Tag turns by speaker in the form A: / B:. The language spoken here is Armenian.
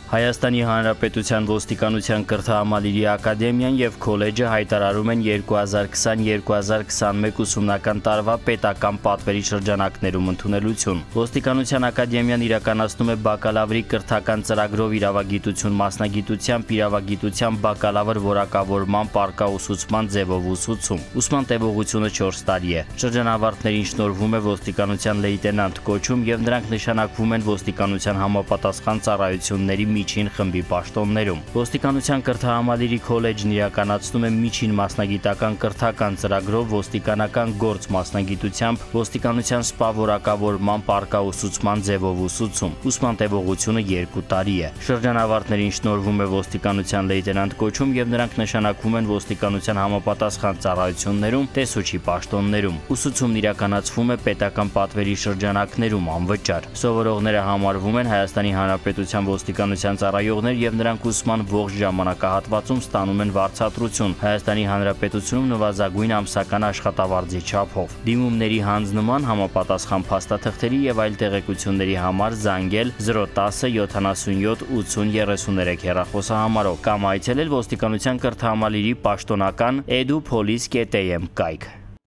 A: Հայաստանի Հանրապետության ոստիկանության կրթահամալիրի ակադեմիան և քոլեջը հայտարարում են 2020-2021 ուսումնական տարվա պետական պատվերի շրջանակներում ընդունելություն։ Ոստիկանության ակադեմիան իրականացնում է բակալավրի կրթական ծրագրով իրավագիտություն մասնագիտությամբ իրավագիտության բակալավր որակավորման պարկա ուսուցման ձևով ուսուցում։ Ուսման տևողությունը 4 տարի է։ Շրջանավարտներին շնորհվում է ոստիկանության լեյտենանտ կոչում և նրանք նշանակվում են ոստիկանության համապատասխան ծառայությունների միջին խմբի պաշտոններում։ Ոստիկանության կրթահամալիրի քոլեջն իրականացնում է միջին մասնագիտական կրթական ծրագրով ոստիկանական գործ մասնագիտությամբ ոստիկանության սպա որակավորման պարկա ուսուցման ձևով ուսուցում։ Ուսման տևողությունը 2 տարի է։ Շրջանավարտներին շնորհվում է ոստիկանության լեյտենանտ կոչում և նրանք նշանակվում են ոստիկանության համապատասխան ծառայություններում տեսուչի պաշտոններում։ Ուսուցումն իրականացվում է պետական պատվերի շրջանակներում անվճար։ Սովորողները համարվում են Հայաստանի Հանրապետության ոստիկանության ծառայողներ և նրանք ուսման ողջ ժամանակահատվածում ստանում են վարձատրություն Հայաստանի Հանրապետությունում նվազագույն ամսական աշխատավարձի չափով։ Դիմումների հանձնման, համապատասխան փաստաթղթերի և այլ տեղեկությունների համար զանգել 010 77 80 33 հեռախոսահամարով կամ այցելել ոստիկանության կրթահամալիրի պաշտոնական edupolice.am կայք։